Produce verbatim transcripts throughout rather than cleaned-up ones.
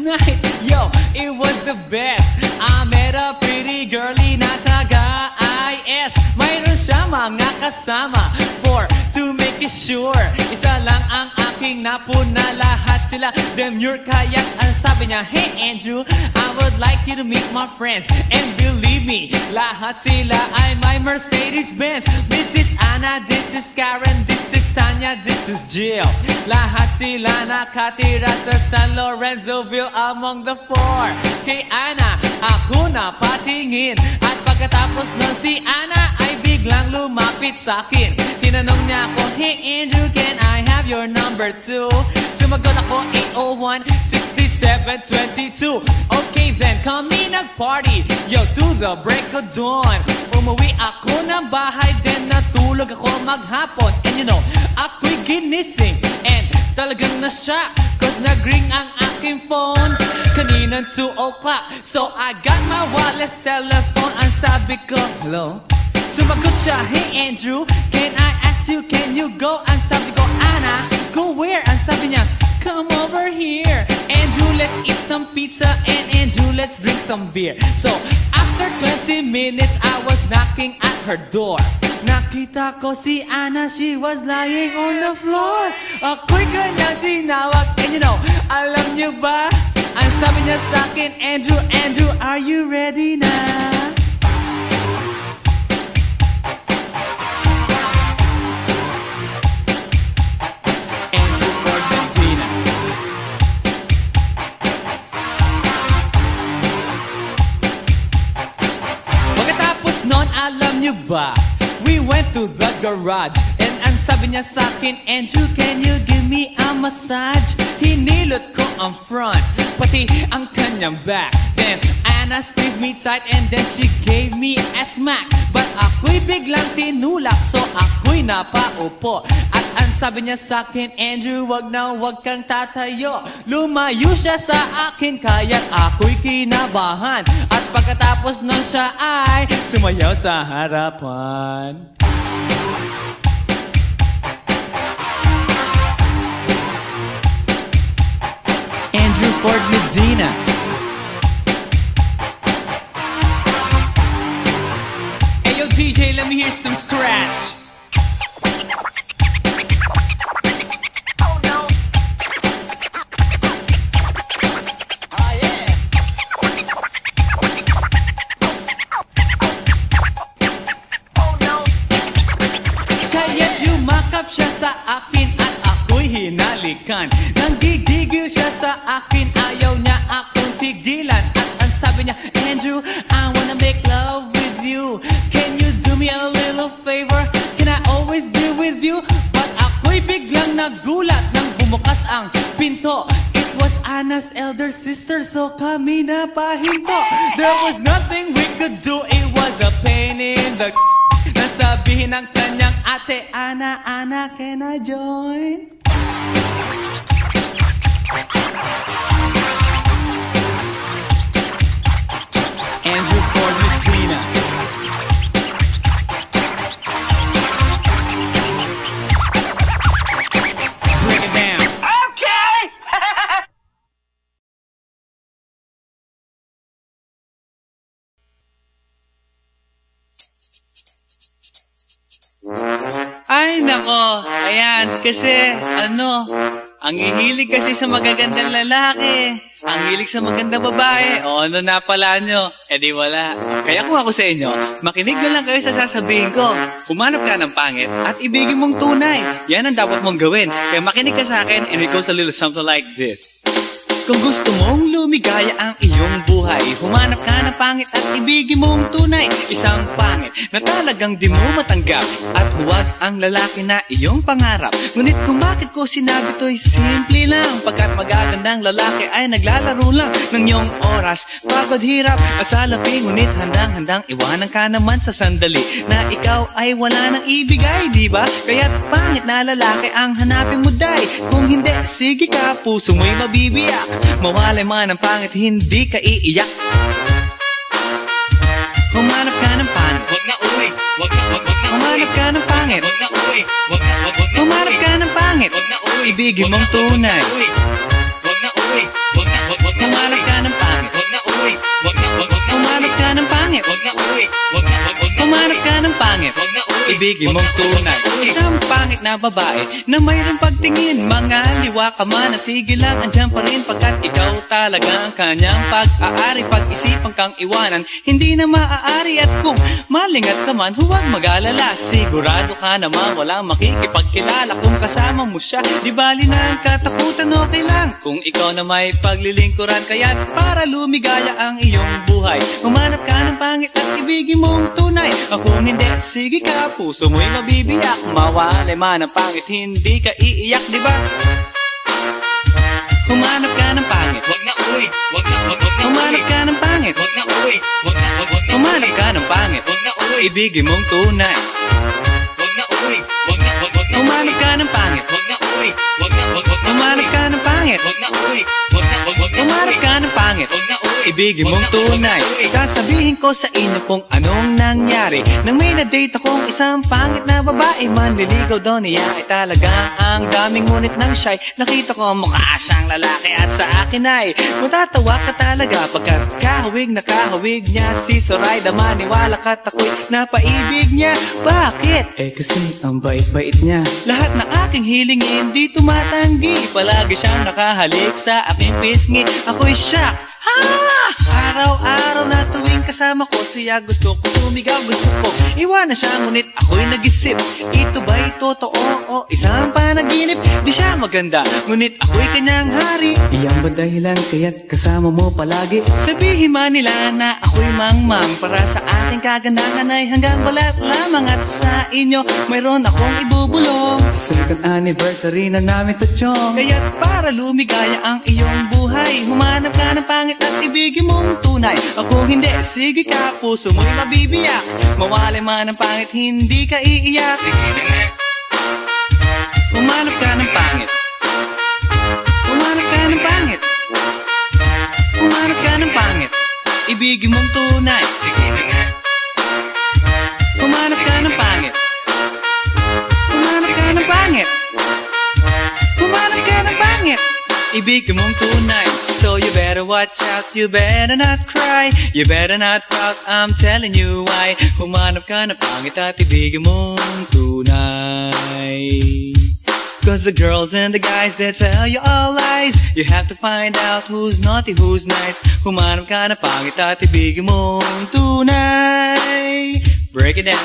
night, yo, it was the best. I met a pretty girlie na taga-I S. Mayroon siya mga kasama for to make it sure. Isa lang ang aking napuna, lahat sila demure. Kaya't ang sabi niya, hey Andrew, I would like you to meet my friends. And believe me, lahat sila ay my Mercedes-Benz. This is Anna, this is Karen, this is Tanya, this is Jill. Lahat sila nakatira sa San Lorenzoville among the four. Kay Anna, ako na patingin. At pagkatapos nun si Anna ay biglang lumapit sa akin. Tinanong niya ako, hey Andrew, can I have your number too? Sumagot ako, eight oh one, six seven two two. Okay then, kami nag-party, yo, to the break of dawn. Umuwi ako ng bahay, then natulog ako maghapon. And you know, ako'y ginising, and talagang na-shock, cause nag-ring ang aking phone kaninang two o'clock. So I got my wireless telephone. Ang sabi ko, hello? Sumagot siya, hey Andrew, can I ask you, can you go? Ang sabi ko, Anna, go where? Ang sabi niya, come over here. Andrew, let's eat some pizza, and Andrew, let's drink some beer. So after twenty minutes, I was knocking at her door. Nakita ko si Anna, she was lying on the floor. Ako'y kanyang tinawag, and you know, alam niyo ba? Ang sabi niya sa akin, Andrew, Andrew, are you ready na? Andrew Ford Medina. Pagkatapos nun, alam niyo ba? We went to the garage, and ang sabi niya sa akin, Andrew, can you give me a massage? Hinilot ko ang front, pati ang kanyang back. Then Anna squeezed me tight, and then she gave me a smack. But ako'y biglang tinulak, so ako'y napaupo. At ang sabi niya sa akin, Andrew, wag na wag kang tatayo. Lumayo siya sa akin, kaya't ako'y kinabahan. At pagkatapos nun siya ay sumayaw sa harapan. Andrew Ford Medina. Hey yo D J, let me hear some scratch. Oh no. Oh yeah. Oh no. Kaya't yumakap siya sa akin at ako'y hinalikan. Nanggigigil siya sa akin, ayaw niya akong tigilan. At ang sabi niya, Andrew, I wanna make love with you. Can you do me a little favor? Can I always be with you? But ako'y biglang nagulat nang bumukas ang pinto. It was Anna's elder sister, so kami na pahinto. There was nothing we could do, it was a pain in the nasabihin ng kanyang ate, Anna, Anna, can I join? Andrew Ford Medina. Bring it down. Okay! Ay, nako. Ayan, kasi, ano, ang hihilig kasi sa magagandang lalaki. Ang hilig sa magandang babae. O, ano na pala nyo? E di wala. Kaya kung ako sa inyo, makinig na lang kayo sa sasabihin ko. Humanap ka ng pangit at ibigin mong tunay. Yan ang dapat mong gawin. Kaya makinig ka sa akin and it goes a little something like this. Kung gusto mong lumigaya ang iyong buhay, humanap ka ng pangit at ibigin mong tunay. Isang pangit na talagang di mo matanggap, at huwag ang lalaki na iyong pangarap. Ngunit kung bakit ko sinabi to'y simple lang, pagkat magagandang lalaki ay naglalaro lang ng iyong oras, pagod, hirap at salapi. Ngunit handang-handang iwanan ka naman sa sandali na ikaw ay wala nang ibigay, diba? Kaya't pangit na lalaki ang hanapin mo, day. Kung hindi, sige ka, puso mo'y mabibiyak. Mawalay man ang pangit, hindi ka iiyak. Humanap ka ng pangit, wag na uwi. Wag na, wag, wag na uwi. Humanap ka ng pangit, wag na uwi. Wag na, wag, wag na uwi. Humanap ka ng pangit, wag na uwi. Ibigin mong tunay. Wag na uwi. Wag na, wag, wag na uwi. pangit, wag na uy, wag na, wag, wag na humanap ka ng pangit, wag na uy, ibigin mong tunay. Isang pangit na babae na mayroong pagtingin, mga liwa ka man, sige lang, andyan pa rin pagkat ikaw talaga ang kanyang pag-aari. Pag-isipan kang iwanan, hindi na maaari. At kung malingat ka man, huwag mag-alala, sigurado ka naman walang makikipagkilala kung kasama mo siya. Di bali na ang katakutan, okay lang kung ikaw na may paglilingkuran. Kaya para lumigaya ang iyong buhay, humanap ka ng pangit at ibigin mong tunay. Kung hindi, sige ka, puso mo'y mabibiyak. Mawalay man ang pangit, hindi ka iiyak, di ba? Humanap ka ng pangit, wag na uy, wag na, wag, wag na humanap ka ng pangit, wag na uy, wag na, wag, wag na humanap ka ng pangit, wag na uy, ibigin mong tunay. Wag na uy, wag na, wag, wag na humanap ka ng pangit, wag na uy, wag na, wag, wag na humanap ka ng pangit, wag na uy, wag na, wag, wag na humanap ka ng pangit, wag na uy, ibigin mong tunay. Sasabihin ko sa inyo kung anong nangyari nang may na-date akong isang pangit na babae. Manliligaw daw niya ay talaga ang daming, ngunit nang shy nakita ko mukha siyang lalaki at sa akin ay matatawa ka talaga pagkat kahawig na kahawig niya si Zoraida. Maniwala ka't ako'y napaibig niya. Bakit? Eh kasi ang bait-bait niya, lahat ng aking hilingin di tumatanggi. Palagi siyang nakahalik sa aking pisngi. Ako'y shock, ha! Araw-araw na tuwing kasama ko siya, gusto ko sumigaw, gusto ko iwanan siya, ngunit ako'y nag-isip, ito ba'y totoo o isang panaginip? Di siya maganda, ngunit ako'y kanyang hari. Iyan ba dahilan kaya't kasama mo palagi? Sabihin man nila na ako'y mangmang, para sa ating kagandahan ay hanggang balat lamang. At sa inyo mayroon akong ibubulong, second anniversary na namin to, chong. Kaya't para lumigaya ang iyong buhay, humanap ka ng pangit at ibigin mong tunay. Kung hindi, sige ka, puso mo'y mabibiyak. Mawalay man ang pangit, hindi ka iiyak. Sige na nga, humanap ka ng pangit, humanap ka ng pangit, humanap ka ng pangit, ibigin mong tunay. Sige na nga, humanap ka ng pangit, humanap ka ng pangit, humanap ka ng pangit, ibigin mong tunay. So you better watch out, you better not cry, you better not pout, I'm telling you why. Humanap ka ng pangit at ibigin mong tunay. Cause the girls and the guys, they tell you all lies. You have to find out who's naughty, who's nice. Humanap ka ng pangit at ibigin mong tunay. Break it down.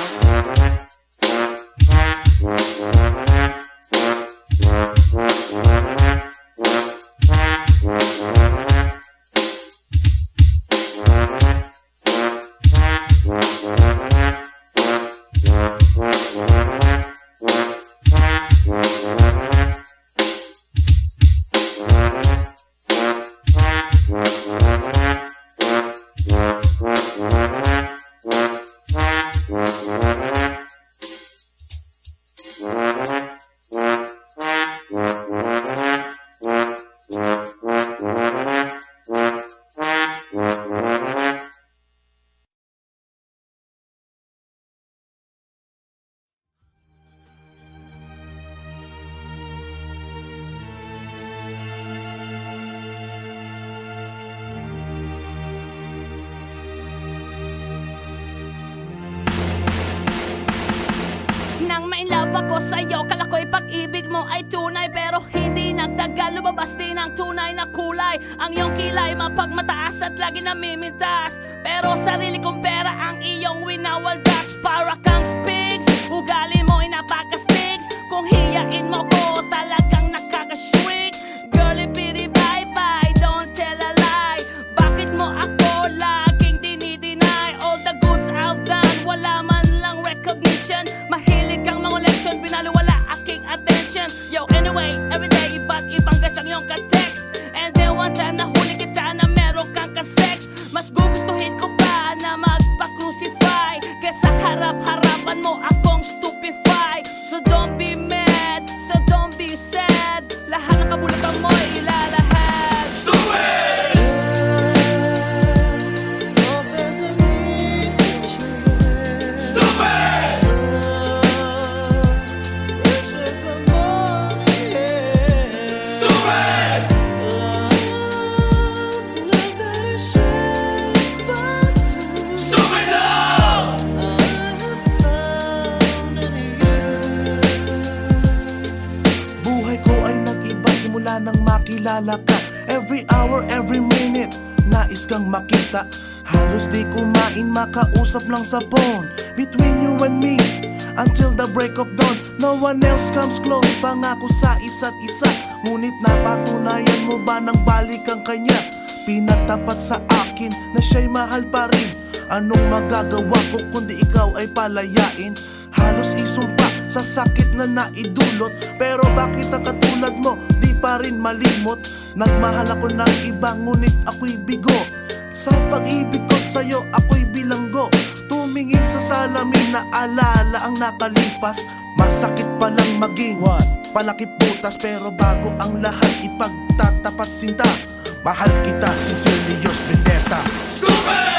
Ako sa'yo, kala ko'y pag-ibig mo ay tunay, pero hindi nagtagal, lumabas din ang tunay na kulay. Ang iyong kilay mapagmataas at lagi namimintas, pero sarili kong pera ang iyong winawaldas. Para kang spigs, ugali mo ay napaka-sticks. Kung hiyain mo ko, talagang nakaka-shrink. Girlie pity bye bye, don't tell a lie. Bakit mo ako laging dinideny? All the goods I've done, wala man lang recognition. Mahilig kang manguleksyon, pinaliwala aking attention. Yo, anyway, everyday, ba't ibang guys ang iyong ka-text? And then one time nahuli kita na meron kang ka-sex. Mas gugustuhin ko ba na magpa-crucify kesa harap-harapan mo akong stupefy? So don't be mad, so don't be sad. Lahat ng kabulatan mo ilalahad. Stupid! Handa nang makilala ka. Every hour, every minute, nais kang makita. Halos di kumain, makausap lang sa phone. Between you and me, until the break of dawn. No one else comes close, pangako sa isa't isa. Ngunit napatunayan mo ba nang balik ang kanya? Pinagtapat sa akin na siya'y mahal pa rin. Anong magagawa ko kundi ikaw ay palayain? Halos isumpa sa sakit na naidulot. Pero bakit ang katulad mo di pa rin malimot? Nagmahal ako ng iba ngunit ako'y bigo. Sa pag-ibig ko sa'yo ako'y bilanggo. Tumingin sa salamin na alala ang nakalipas. Masakit palang maging palakip butas. Pero bago ang lahat ipagtatapat sinta. Mahal kita, sincerely yours, Vendetta. Stupid!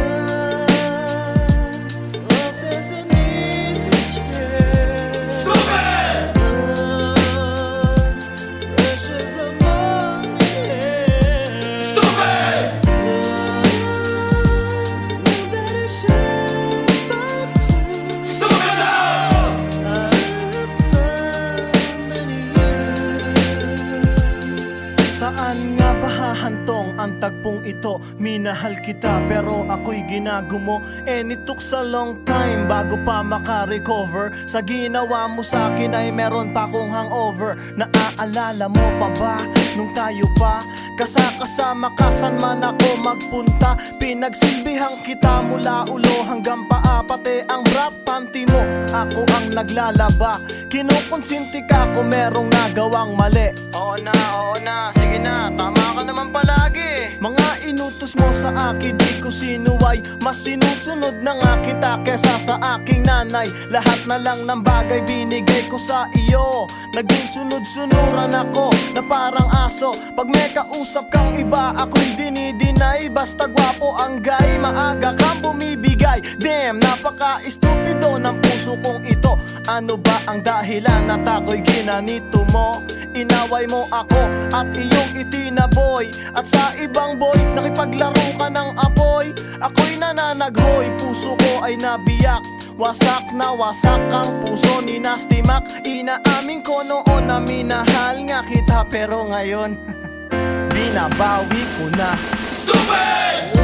Ang tagpong ito, minahal kita pero ako'y ginagumo. And it took a long time bago pa makarecover. Sa ginawa mo sa akin ay meron pa akong hangover. Naaalala mo pa ba nung tayo pa kasakasama ka saan man ako magpunta? Pinagsilbihang kita mula ulo hanggang paa. Pati ang brat panty mo, ako ang naglalaba. Kinukonsinti ka kung merong nagawang mali. Oo na, oo na, sige na, tama ka naman palagi. Mga inutos mo sa akin, di ko sinuway. Mas sinusunod na nga kita kesa sa aking nanay. Lahat na lang ng bagay binigay ko sa iyo. Naging sunod-sunuran ako na parang aso. Pag may kausap kang iba, ako'y dinidinay. Basta gwapo ang guy, maaga kang bumibigay. Damn, napaka-estupido ng puso kong ito. Ano ba ang dahilan at ako'y ginanito mo? Inaway mo ako at iyong itinaboy. At sa ibang boy, nakipaglaro ka ng apoy. Ako'y nananaghoy, puso ko ay nabiyak. Wasak na wasak ang puso ni Nasty Mac. Inaamin ko noon na minahal nga kita. Pero ngayon, binabawi ko na. Stupid!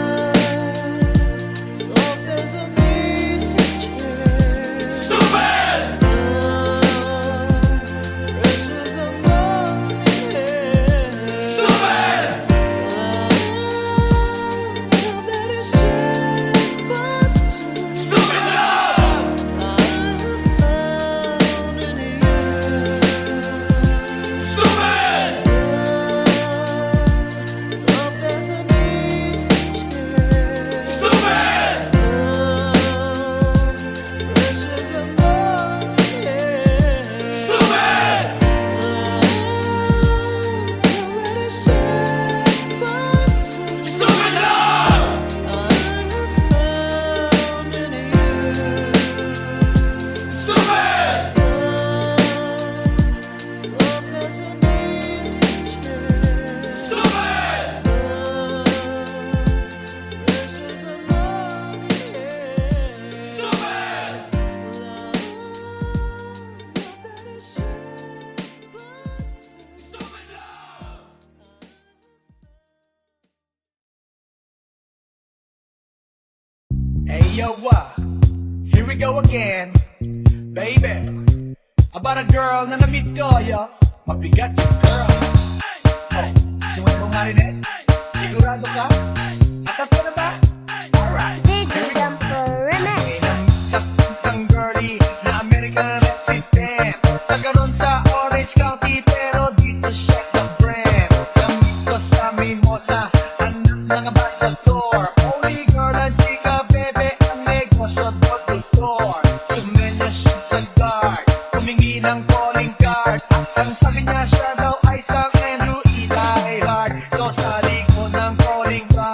Hey yo, what? Here we go again, baby. About a girl na na-meet ko, yo. Mabigat yung girl. Oh, sinuwan mo nga rin eh. Sigurado ka? At up ka na ba? Alright, here we go. Isang girlie na American resident. Nagkaroon sa Orange County pero dito siya sa brand. Gamit ko sa Mimosa, anak ng ambassador. Only girl ang chika, bebe, ang negosyo doctor. Sumenya siya sa guard, humingi ng calling card. Ang sabi niya siya daw ay sang Andrew E. Die Hard. So sa likod ng calling card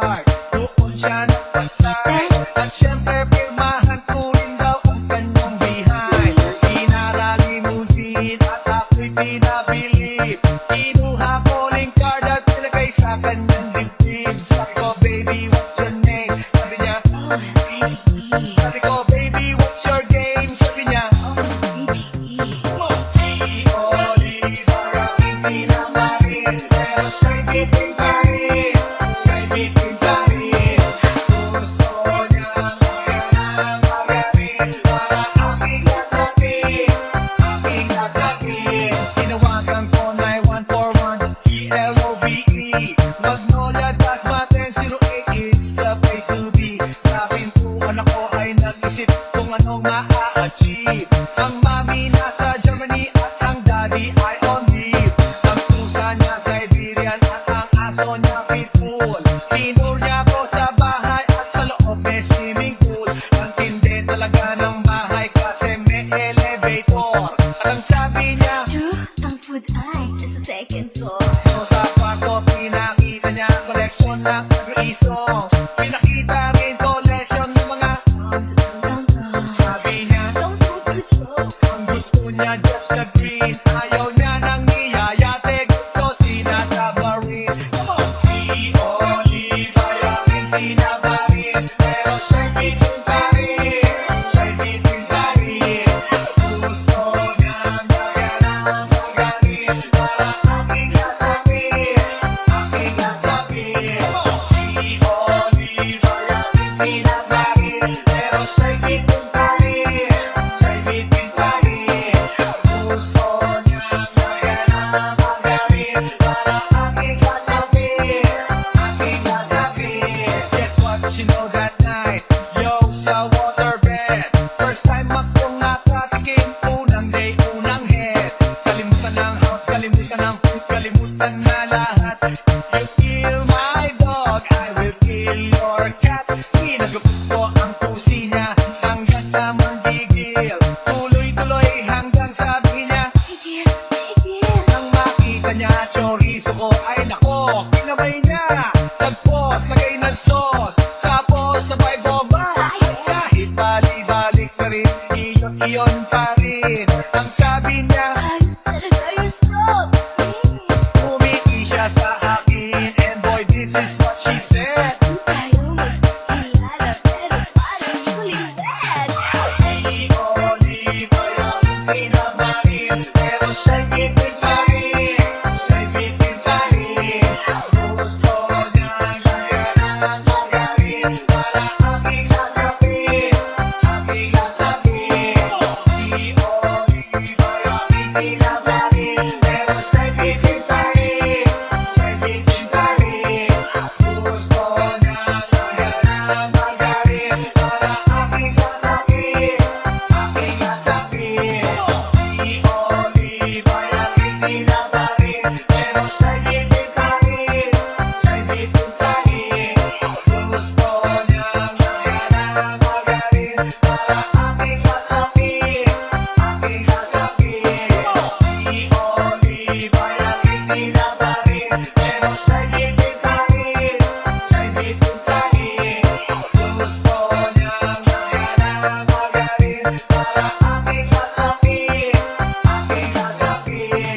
sleep. Ang mami nasa Germany at ang daddy ay on leave. Ang pusa niya Siberian at ang aso niya pitbull. Tinur niya ako sa bahay at sa loob may swimming pool. Ang tindi talaga ng bahay kasi may elevator. At ang sabi niya, True, ang food ay nasa second floor. so sa kwarto pinakita niya ang collection ng every songs. Pinakita rin collection ng mga sabi niya, Don't move the joke. ang gusto niya just na green. Ayaw niya nang niyayate, gusto sinasabarin. Come on! Si Olive, ayaw rin sinabarin. Pero siya'y bitin pa rin. Siya'y bitin pa rin. Gusto niyang gaya ng magaling para aking nasabing, aking nasabing. Si Olive, ayaw rin sinabarin. Pero siya'y bitin pa rin. Siya'y bitin pa rin. Gusto niyang gaya ng magaling para aking nasabing, aking nasabing. Guess what you know that night? Yo, sa waterbed. First time akong nakatikim. Unang day, unang head. Kalimutan ng house, kalimutan ng food, kalimutan na lahat. You kill my dog, I will kill your cat. Pinagupit ko ang pusi niya hanggang sa manggigil. Tuloy-tuloy hanggang sabi niya, Tigil, tigil. nang makita niya chorizo ko, ay nako, kinabay niya. Nagpos, lagay ng sauce, tapos sabay bomba. Kahit bali-balik na rin, iyon-iyon pa rin. Ang sabi niya, Ay, talaga yung stop. umiki siya sa akin, and boy, this is what she said. Tayo magkilala pero parang newlywed. Si Olive, ayaw rin sinabarin, pero siya'y bitin pa rin, siya'y bitin pa rin. Gusto niyang gaya ng magaling para aking nasabing, aking nasabing. Si Olive, ayaw rin sinabarin, pero siya'y bitin pa rin, siya'y bitin pa rin. Gusto niyang gaya ng magaling para aking nasabing, aking nasabing. Si Olive, ayaw rin sinabarin, pero siya'y bitin pa rin, siya'y bitin pa rin. Gusto niyang gaya ng magaling para aking nasabing, aking nasabing. Si Olive, ayaw rin sinabarin, pero siya'y bitin pa rin, siya'y bitin pa rin. Gusto niyang gaya ng magaling para aking nasabing, aking nasabing.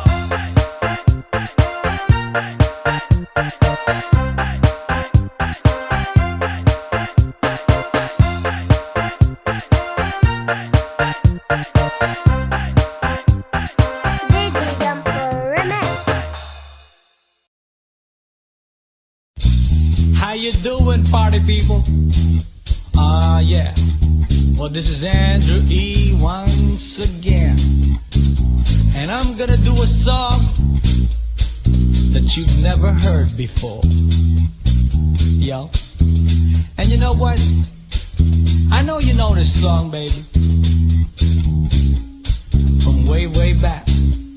How you doing, party people? Ah, yeah. Well, this is Andrew E. once again. And I'm gonna do a song that you've never heard before. Yo. And you know what? I know you know this song, baby. From way, way back.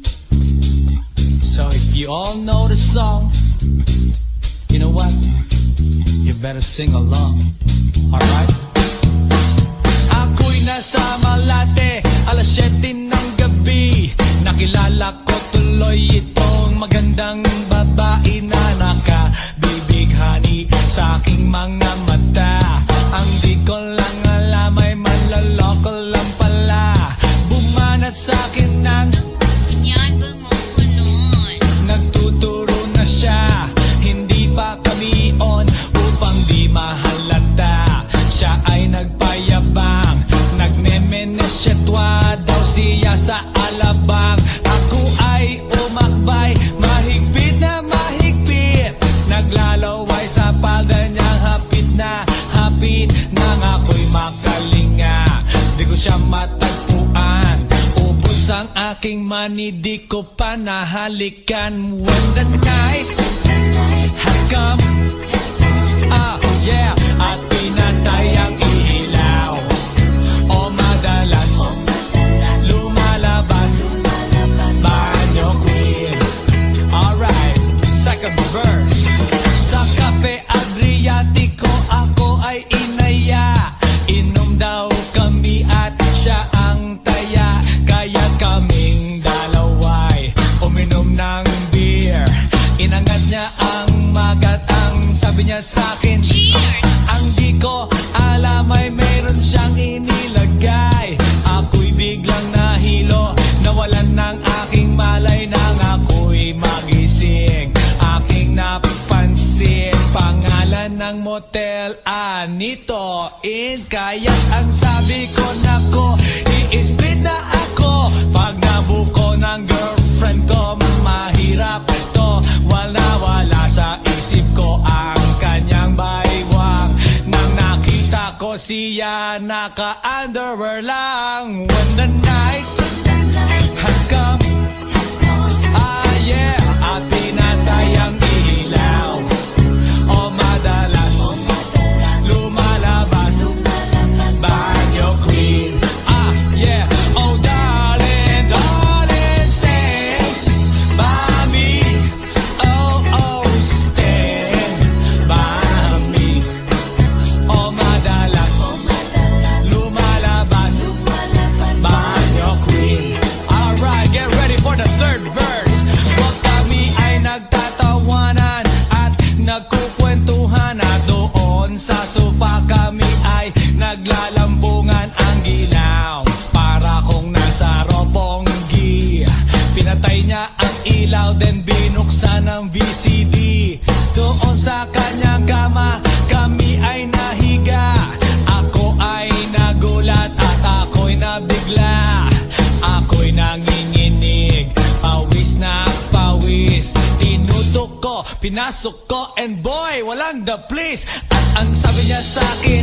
So if you all know the song, you know what? You better sing along. Alright? Ako'y nasa Malate, alas siyete ng gabi. Nakilala ko tuloy itong magandang babae na nakabibighani sa aking mga mata. Ang di ko lang alam ay manloloko lang pala. Bumanat sa akin ng nagtuturo na siya. Hindi pa kami on upang di mahalata. Siya ay nagpayabang, nagmemenesyetwa daw siya sa alabang. Ako ay umakbay, mahigpit na mahigpit. Naglalaway sa palda niyang hapit na hapit. Nang ako'y makalinga, di ko siya matagpuan. Ubus ang aking money, di ko pa nahalikan. When the night has come, ah yeah, at pinatay ang ilaw. O madalas Kaya ang sabi ko, nako, i-split na ako. Pag nabuko ng girlfriend ko, mahirap ito. Wala wala sa isip ko ang kanyang baywang. Nang nakita ko siya, naka-underwear lang. When the night has come, ah yeah, at pinatay ang ilaw. O madalas lumalabas banyo queen. Ah yeah, oh darling, darling, stand by me. Oh oh, stand by me. O madalas lumalabas banyo queen. Alright, get ready for the third verse. Huwag kami ay nagtatawanan at nagkukwentuhan, na doon sa sofa kami ay naglalambungan ang ginaw. Para kung nasa robonggi, pinatay niya ang ilaw, then binuksan ang V C D. Doon sa kanyang kama, kami ay nahiga. Ako ay nagulat at ako'y nabigla. Ako'y nanginginig, pawis na pawis. Tinutok ko, pinasok ko, and boy, walang the please. At ang sabi niya sa akin,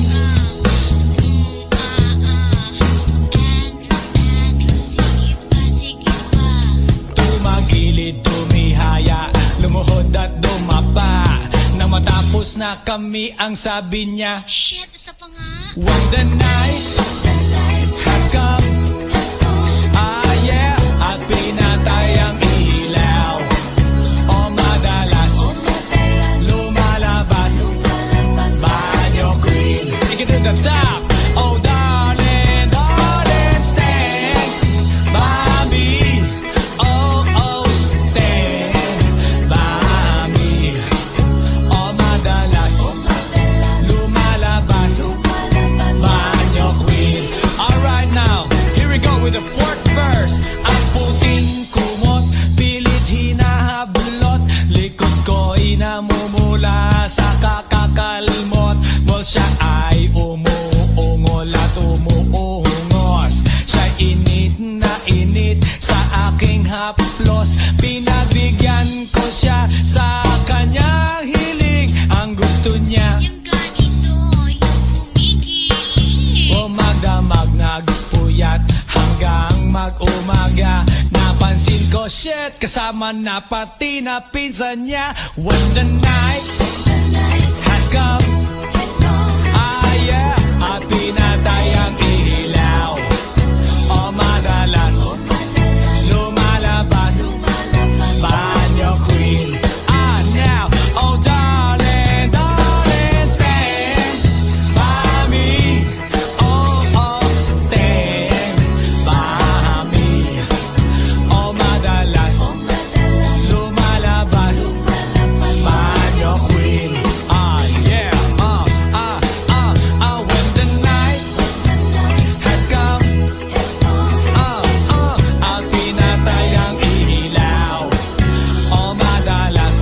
tumagilid, tumihaya, lumuhod at dumapa. Nang matapos na kami, ang sabi niya, Shit, isa pa nga. when the night has come, ah yeah, at pinatay ang ilaw. O madalas lumalabas banyo queen. Take it to the top. Oh darling, darling, stand by me. Oh oh, stand by me. O madalas lumalabas banyo queen. Alright now, here we go with the fourth verse. Ang puting kumot, pilit hinahablot, likod ko'y namumula sa kakakalmot. Well, siya ay umuungol at umuungos. Siya init na init sa aking haplos. Pinagbigyan ko siya sa kanyang hiling. Ang gusto niya, Yung ganito, yung kumigil. o magdamag nagpuyat hanggang mag-umaga. Napansin ko, shit, kasama na pati na pinsan niya. When the night has come, ah yeah, at pinatay ang ilaw. O madalas lumalabas banyo queen. Ah now, oh darling, darling, stand by me. Oh oh, stand by me. O madalas lumalabas banyo queen. Ah yeah, ah ah ah ah. When the night has come, ah ah, at pinatay ang ilaw. O madalas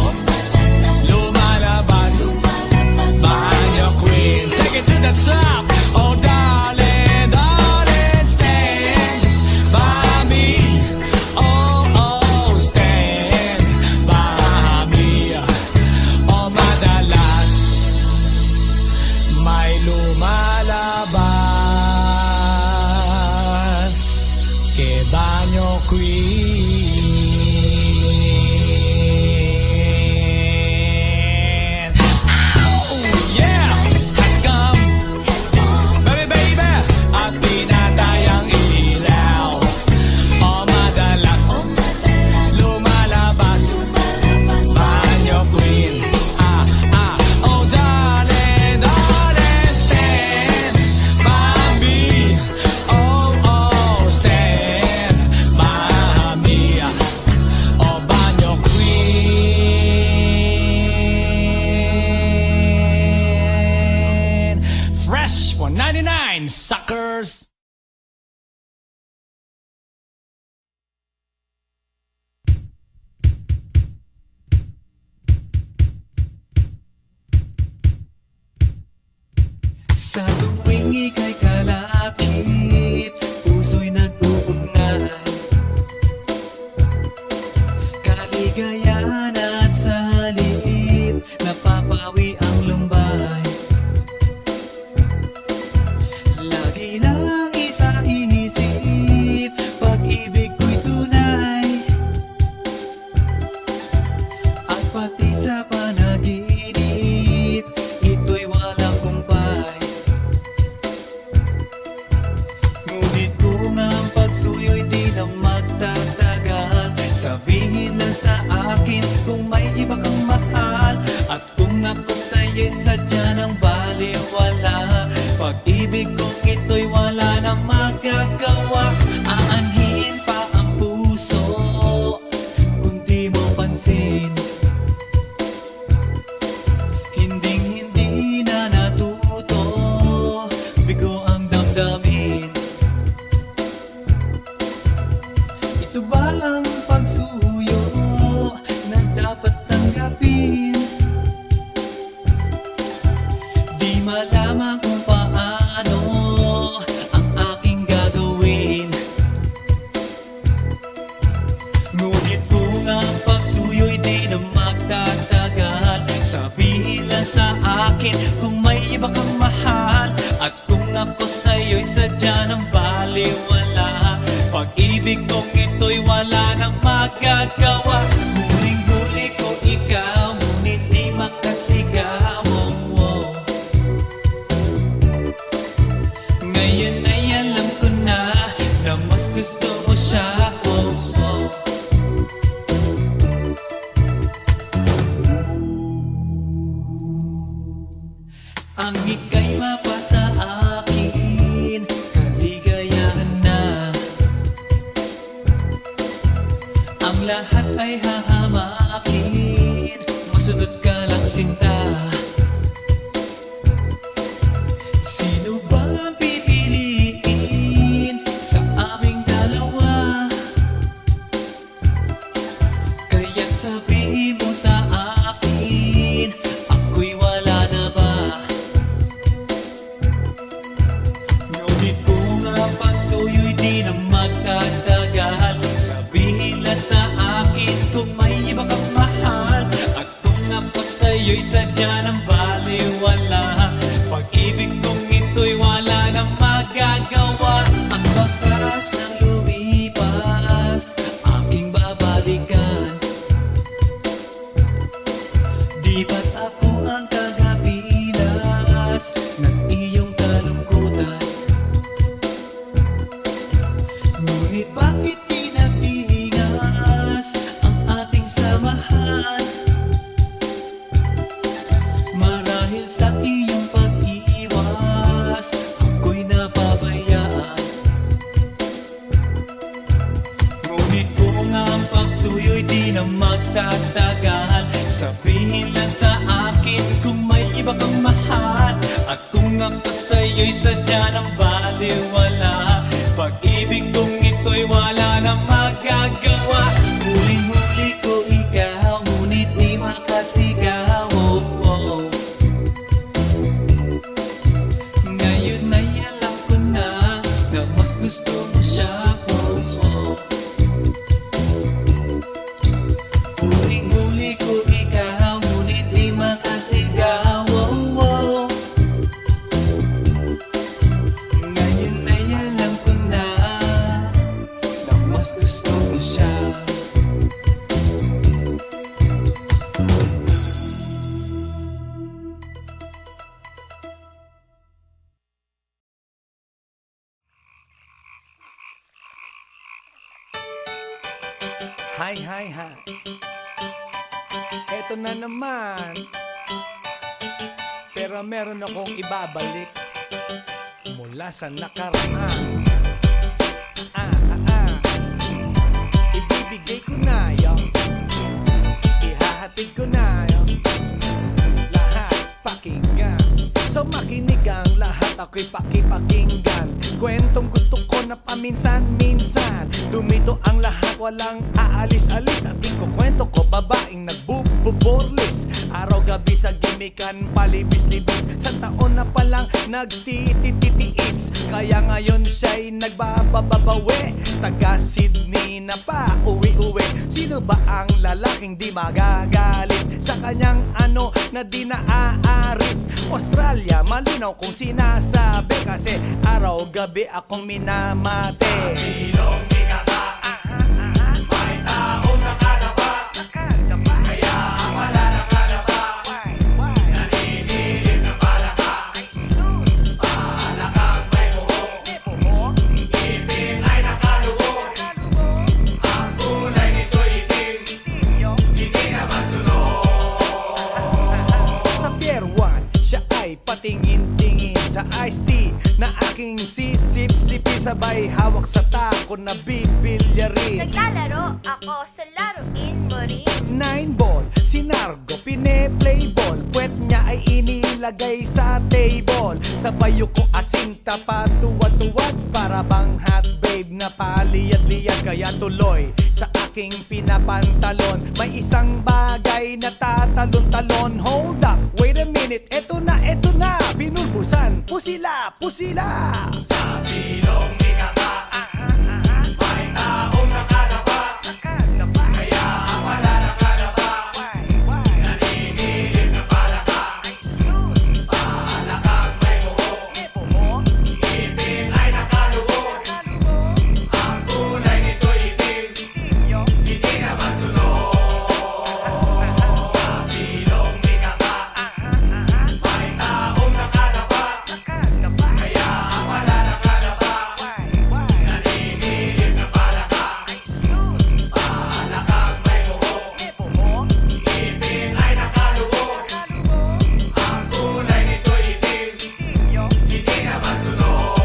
lumalabas banyo queen. Take it to the top. Oh darling, darling, stand by me. Oh oh, stand by me. O madalas may lumalabas ke banyo queen. Oh yeah, has come, baby baby, at pinatay ang ilaw. O madalas lumalabas banyo queen. Ah ah, oh darling, darling, stand by me. Oh oh, stand by me. O banyo queen. Fresh one ninety-nine, suckers. Sa tuwing ika'y kalapit, puso'y nag-uugnay. Kaligayahan at sa halip, napapawi ang lumbay. Lagi lang isa inisip, pag-ibig ko'y tunay. At pati sa panaginip, ito'y walang kumpay. Ngunit kung ang pagsuyo'y di na magtatagal, sabihin lang sa akin kung may iba kang mahal. At kung ako sa'yo'y sadya ng baliwala, pag-ibig kong ito'y wala na magagawa. Aanhin pa ang puso kung di mo pansin. Hinding-hindi na natuto, bigo ang damdamin. Ito ba ang pagsuyo na dapat tanggapin? Di malaman kung paano ang aking gagawin. Ngunit kung ang pagsuyo'y di na magtatagal, sabihin lang sa akin kung may iba kang mahal. At kung ako sa'yo'y sadya ng baliwala, pag-ibig kong ito'y wala nang magagawa. Huling-huli ko ikaw, ngunit di makasigaw. Oh, oh. Ngayon ay alam ko na na mas gusto mo siya. Oh, oh. Ang ika'y mapasa akin, kaligayahan na. Ang lahat ay hahamakin, masunod ka lang sinta. Sino ba ang pipiliin sa aming dalawa? Kaya't sabihin mo sa akin, ako'y wala na ba? Ngunit kung ang pagsuyo'y di na magtatagal, sabihin lang sa akin kung may iba kang mahal. At kung ako sa'yo'y sadya ng baliwala, pag-ibig kong ito'y wala nang magagawa. Ang bakas ng lumipas, aking babalikan. Di ba't ako ang tagapilas ng iyong kalungkutan? Ngunit bakit di nagtingas ang ating samahan? Marahil sa iyong pag-iwas, ako'y napabayaan. Ngunit kung ang pagsuyo'y di na magtatagal, sabihin lang sa akin kung may iba kang mahal. At kung ako sa'yo'y sadya ng baliwala, pag-ibig kong ito'y wala na magagawa. Huling-huli ko ikaw, ngunit di makasigaw. Oh, oh. Ngayon ay alam ko na na mas gusto mo siya. Oh, oh. Huling-huli ko ikaw, ngunit di makasigaw. Oh, oh. Ngayon ay alam ko na na mas gusto mo siya. Hi, hi, hi. Eto na naman. Pero meron akong ibabalik mula sa nakaraan. Ah, ah, ah. Ibibigay ko na yun. Ihahatid ko na yun. Lahat pakinggan. So makinig ang lahat, ako'y pakipakinggan. Kwentong gusto ko na paminsan-minsan. Dumito ang lahat, walang aalis-alis. At ikukwento ko babaeng nagbububorlis. Araw gabi sa gimikan, palibis-libis. Sa taon na palang nagtitititiis, kaya ngayon siya'y nagbabababawi. Taga Sydney na pa, uwi-uwi. Sino ba ang lalaking di magagalit sa kanyang ano na di naaarit? Australia, malinaw kung sinasabi, kasi araw-gabi akong minamate. Sa silong di ka ka, may taong nakalapa, kaya ang wala nakalapa, naninilig na palaka. Palakang may buhok, ngipin ay nakalubog, ang kulay nito'y itim, hindi na masunog. Sa Pier one, siya ay patingin-tingin sa iced tea na aking sisip-sipin, sabay hawak sa tako na bibilyarin. Naglalaro ako sa laruin mo rin. Nine ball, sinargo, pine-play ball. Puwet niya ay inilagay sa table. Sabay ko asinta pa tuwad-tuwad, para bang hot babe na paliyad-liyad. Kaya tuloy sa aking pinapantalon, may isang bagay na tatalon-talon. Hold up, wait a minute, eto na, eto na. Binulbusan, pusila, pusila. Sa silong di ka ka, may taong nakalapa, kaya ang wala nakalapa, naninilig na palaka. Palakang may buhok, ngipin ay nakalubog, ang kulay nito'y itim, hindi na masunog. Sa silong di ka ka, may taong nakalapa, kaya ang wala nakalapa, naninilig na palaka. Palakang may buhok, ngipin ay nakalubog, ang kulay nito'y itim, hindi na masunog.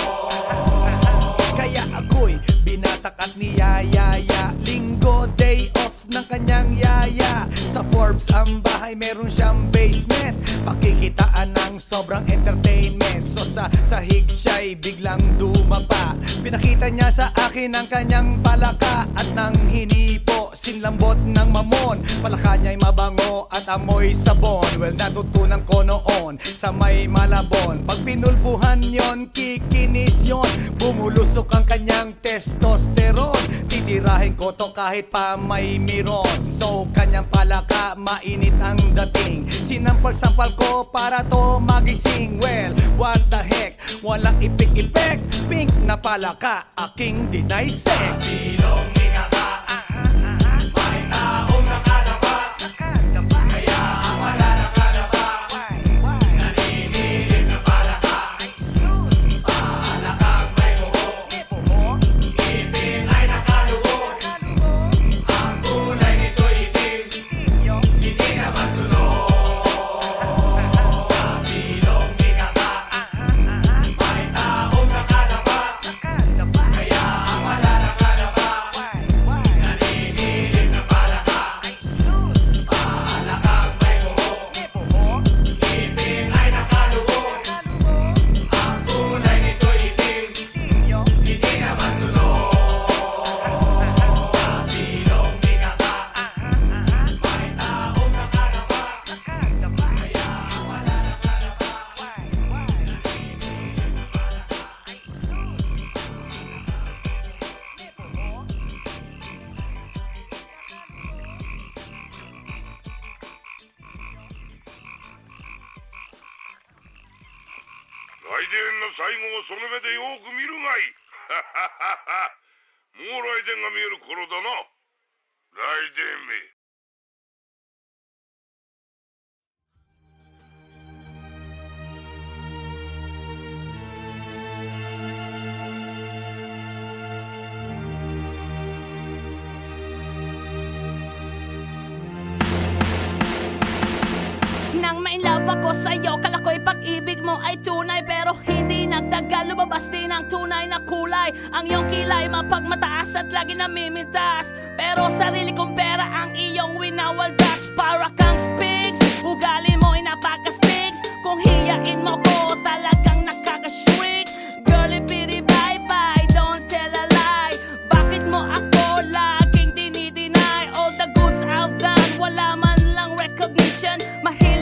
Kaya ako'y binatak at niyayaya, linggo day off ng kanyang yaya. Sa Forbes ang bahay, meron siyang basement, pakikitaan ng sobrang entertainment. So sa sahig siya'y biglang dumapa, pinakita niya sa akin ang kanyang palaka. At nang hinipo, sinlambot ng mamon, palaka niya'y mabango at amoy sabon. Well, natutunan ko noon sa may Malabon, pag pinulbuhan yon, kikinis yon, bumulusok ang kanyang testosterone. Titirahin ko to kahit pa may miron. So kanyang palaka, mainit ang dating, sinampal-sampal ko para to magising. Well, what the heck, walang ipik-ipek, pink na palaka, aking dinaysek. Silong di ka ka, may taong nakalapa, kaya ang wala nakalapa, naninilig na palaka. Palakang may buhok, ngipin ay nakalubog, ang kulay nito'y itim, hindi na masunog. Sa silong di ka ka, may taong nakalapa, kaya ang wala nakalapa, naninilig na palaka. Palakang may buhok, ngipin ay nakalubog, ang kulay nito'y itim, hindi na masunog. Sa silong di ka ka, may taong nakalapa, kaya ang wala nakalapa, naninilig na palaka. 来電の最後をその目でよく見るがいい。もう来電が見える頃だな。来電め。 Nang ma-inlove ako sa'yo, kala ko'y pag-ibig mo ay tunay, pero hindi nagtagal, lumabas din ang tunay na kulay. Ang iyong kilay mapagmataas at lagi namimintas, pero sarili kong pera ang iyong winawaldas. Para kang spigs, ugali mo'y napaka-stigs. Kung hiyain mo ko, talagang nakaka-shrink. Girlie bitty bye-bye, don't tell a lie. Bakit mo ako laging dinideny? All the goods I've done, wala man lang recognition. Mahirap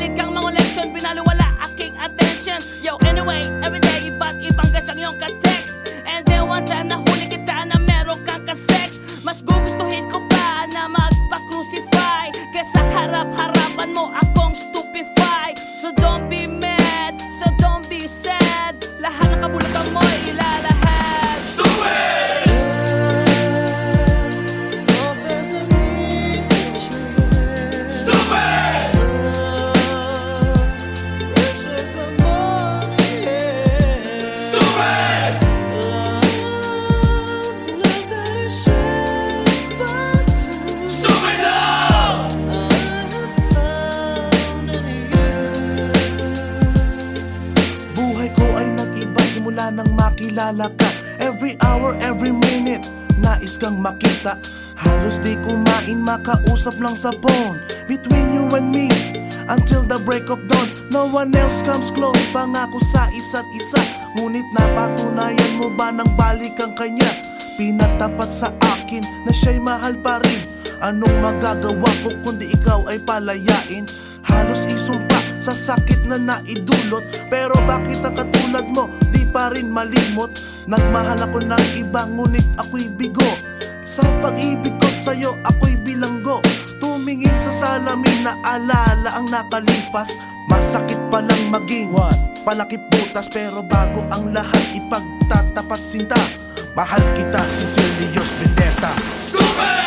naaalala ka. Every hour, every minute, nais kang makita. Halos di kumain, makausap lang sa phone. Between you and me, until the break of dawn. No one else comes close, pangako sa isa't isa. Ngunit napatunayan mo ba nang balik ang kanya? Pinatapat sa akin na siya'y mahal pa rin. Anong magagawa ko kundi ikaw ay palayain? Halos isumpa sa sakit na naidulot. Pero bakit ang katulad mo di pa rin malimot? Nagmahal ako ng iba ngunit ako'y bigo. Sa pag-ibig ko sa'yo ako'y bilanggo. Tumingin sa salamin na alala ang nakalipas. Masakit palang maging palakip butas. Pero bago ang lahat ipagtatapat sinta. Mahal kita, sincerely yours, Vendetta. Stupid!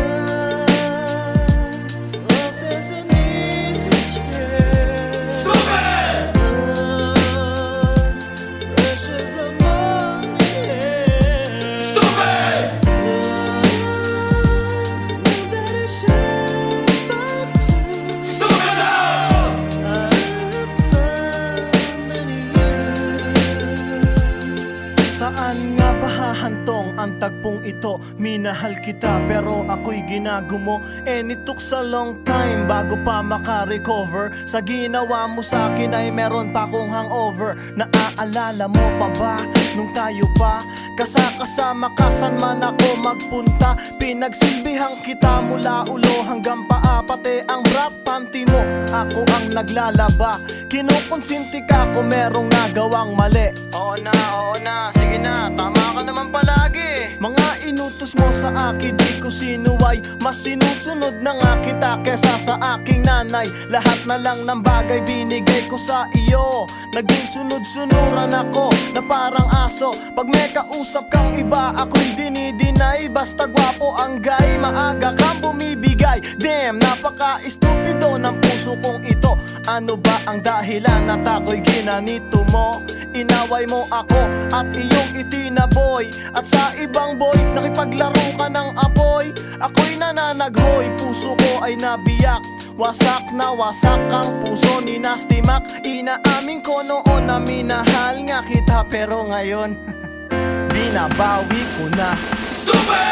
Saan nga ba hahantong ang tagpong ito? Minahal kita pero ako'y ginagumo. And it took a long time bago pa maka-recover. Sa ginawa mo sa'kin ay meron pa akong hangover. Naaalala mo pa ba nung tayo pa kasakasama ka saan man ako magpunta? Pinagsilbihan kita mula ulo hanggang paa. Pati ang brat panty mo ako ang naglalaba. Kinukonsinti ka kung merong nagawang mali. Oo na, oo na, sige na, tama ka naman palagi. Mga inutos mo sa akin di ko sinuway. Mas sinusunod na nga kita kesa sa aking nanay. Lahat na lang ng bagay binigay ko sa iyo. Naging sunod-sunuran ako na parang aso. Pag may kausap kang iba ako'y dinidinay. Basta gwapo ang guy, maaga kang bumibigay. Damn, napaka-estupido ng puso kong ito. Ano ba ang dahilan at ako'y ginanito mo? Inaway mo ako at iyong itinaboy. At sa ibang boy, nakipaglaro ka ng apoy. Ako'y nananaghoy, puso ko ay nabiyak. Wasak na wasak ang puso ni Nasty Mac. Inaamin ko noon na minahal nga kita. Pero ngayon, binabawi ko na. Stupid!